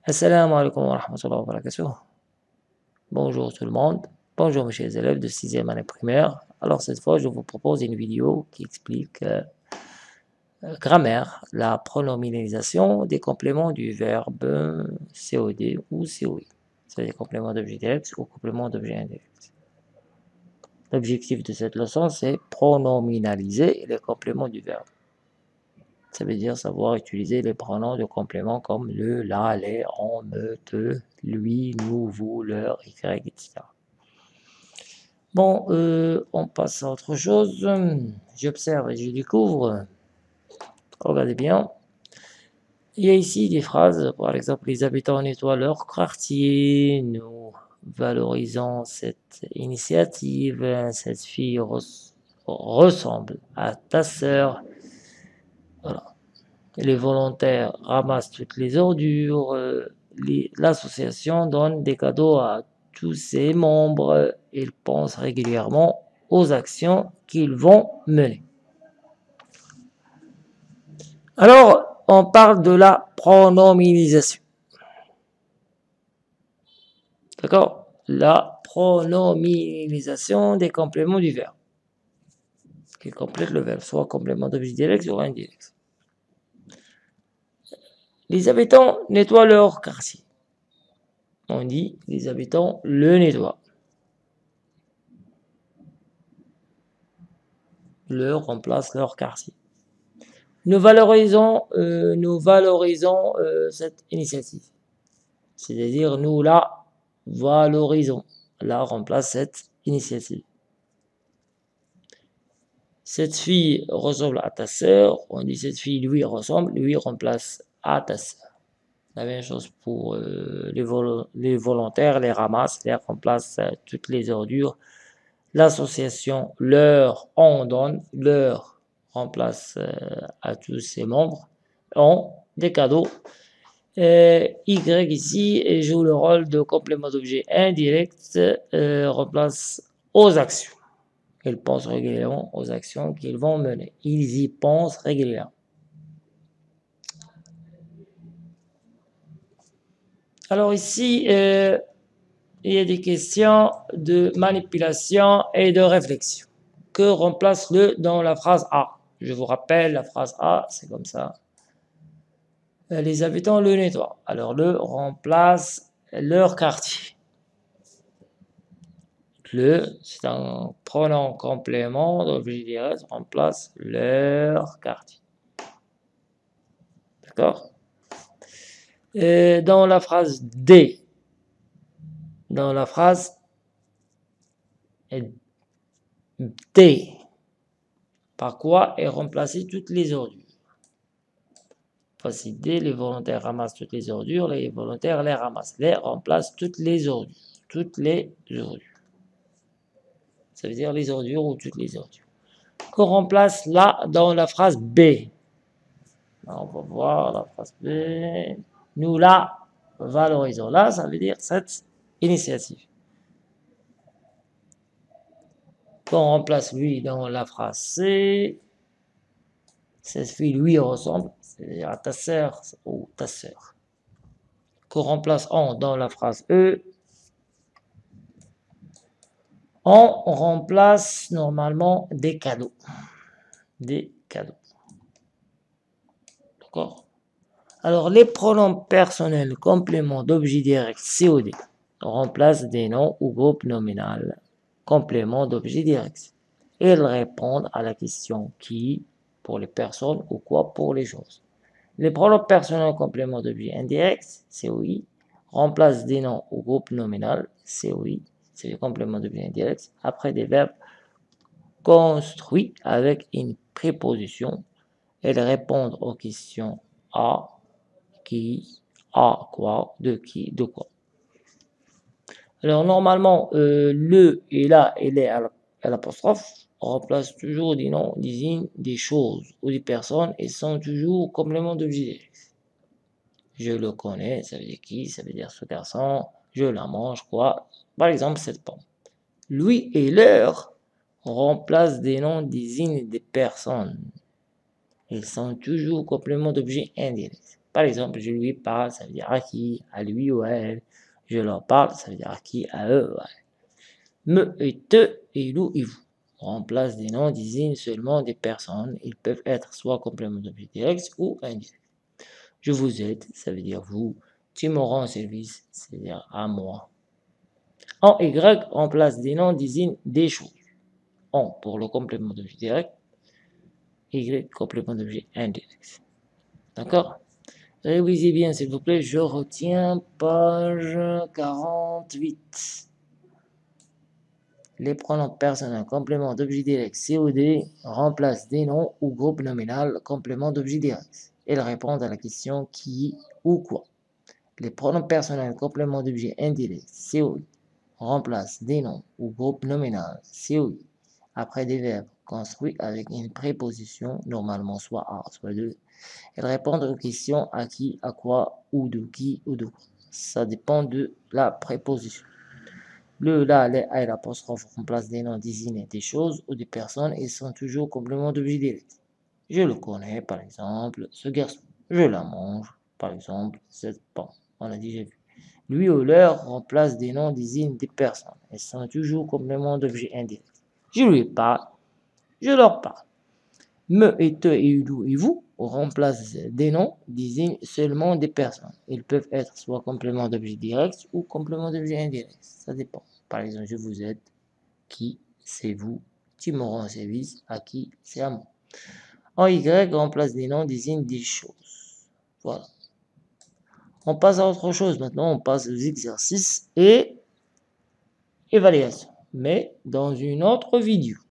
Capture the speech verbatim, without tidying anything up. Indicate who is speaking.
Speaker 1: Assalamu alaikum wa rahmatullahi wa barakatuh. Bonjour tout le monde. Bonjour mes chers élèves de sixième année primaire. Alors cette fois, je vous propose une vidéo qui explique euh, euh, grammaire, la pronominalisation des compléments du verbe C O D ou C O I. C'est des compléments d'objet direct ou compléments d'objet indirect. L'objectif de cette leçon, c'est pronominaliser les compléments du verbe. Ça veut dire savoir utiliser les pronoms de complément comme le, la, les, on, me, te, lui, nous, vous, leur, y, et cetera. Bon, euh, on passe à autre chose. J'observe et je découvre. Regardez bien. Il y a ici des phrases, par exemple, les habitants nettoient leur quartier. Nous valorisons cette initiative. Cette fille res ressemble à ta sœur. Voilà. Les volontaires ramassent toutes les ordures, euh, l'association donne des cadeaux à tous ses membres, ils pensent régulièrement aux actions qu'ils vont mener. Alors, on parle de la pronominalisation. D'accord? La pronominalisation des compléments du verbe. Qui complète le verbe, soit complément d'objet direct, soit indirect. Les habitants nettoient leur quartier. On dit les habitants le nettoient. Le remplace leur quartier. Nous valorisons, euh, nous valorisons euh, cette initiative. C'est-à-dire nous la valorisons. La remplace cette initiative. Cette fille ressemble à ta sœur. On dit cette fille lui ressemble, lui remplace à ta sœur. La même chose pour euh, les, vol les volontaires, les ramassent, les remplacent euh, toutes les ordures. L'association leur, on donne, leur remplace euh, à tous ses membres, ont des cadeaux. Euh, y ici joue le rôle de complément d'objet indirect, euh, remplace aux actions. Ils pensent régulièrement aux actions qu'ils vont mener. Ils y pensent régulièrement. Alors ici, euh, il y a des questions de manipulation et de réflexion. Que remplace le dans la phrase A? Je vous rappelle, la phrase A, c'est comme ça. Les habitants le nettoient. Alors le remplace leur quartier. Le, c'est un pronom complément d'objet direct, remplace leur quartier. D'accord? Dans la phrase D, dans la phrase D, par quoi est remplacé toutes les ordures? Voici D, les volontaires ramassent toutes les ordures, les volontaires les ramassent. Les remplacent toutes les ordures. Toutes les ordures. Ça veut dire les ordures ou toutes les ordures. Qu'on remplace là dans la phrase B. On va voir la phrase B. Nous la valorisons. Là, ça veut dire cette initiative. Qu'on remplace lui dans la phrase C. Cette fille lui ressemble, c'est-à-dire à ta sœur ou ta sœur. Qu'on remplace on dans la phrase E. On remplace normalement des cadeaux. Des cadeaux. D'accord? Alors, les pronoms personnels compléments d'objet direct C O D remplacent des noms ou groupes nominal compléments d'objet direct. Ils répondent à la question qui pour les personnes ou quoi pour les choses. Les pronoms personnels compléments d'objet indirect C O I remplacent des noms ou groupes nominal C O I, c'est le complément d'objet indirect, après des verbes construits avec une préposition. Elles répondent aux questions à, qui, à quoi, de qui, de quoi. Alors normalement, euh, le et là et les à l'apostrophe remplacent toujours des noms, désignent des choses ou des personnes et sont toujours compléments d'objet direct. Je le connais, ça veut dire qui, ça veut dire ce garçon, je la mange, quoi. Par exemple, cette pomme. Lui et leur remplacent des noms, désignent des personnes. Ils sont toujours compléments d'objet indirect. Par exemple, je lui parle, ça veut dire à qui, à lui ou à elle. Je leur parle, ça veut dire à qui, à eux ou à elle. Me et te et nous et vous. Remplace des noms, désigne seulement des personnes. Ils peuvent être soit complément d'objet direct ou indirect. Je vous aide, ça veut dire vous. Tu me rends service, c'est-à-dire à moi. En Y, remplace des noms, désigne des choses. En pour le complément d'objet direct, Y complément d'objet indirect. D'accord? Révisez bien s'il vous plaît, je retiens page quarante-huit. Les pronoms personnels complément d'objet direct C O D remplacent des noms ou groupes nominal complément d'objet direct. Ils répondent à la question qui ou quoi. Les pronoms personnels complément d'objet indirect C O I remplacent des noms ou groupes nominal C O I après des verbes construits avec une préposition, normalement soit à, soit de. Elles répondent aux questions à qui, à quoi, ou de qui, ou de quoi. Ça dépend de la préposition. Le, la, les, à et l'apostrophe remplacent des noms désignés des choses ou des personnes et sont toujours complément d'objet direct. Je le connais, par exemple, ce garçon. Je la mange, par exemple, cette pomme. On a déjà vu. Lui ou leur remplace des noms désignent des personnes et sont toujours complément d'objet indirect. Je lui parle, je leur parle. Me et te et nous et vous remplacent des noms, désignent seulement des personnes. Ils peuvent être soit complément d'objet direct ou complément d'objet indirect. Ça dépend. Par exemple, je vous aide, qui, c'est vous. Tu me rends service, à qui, c'est à moi. En Y, remplace des noms, désigne des choses. Voilà. On passe à autre chose maintenant. On passe aux exercices et évaluation. Mais dans une autre vidéo.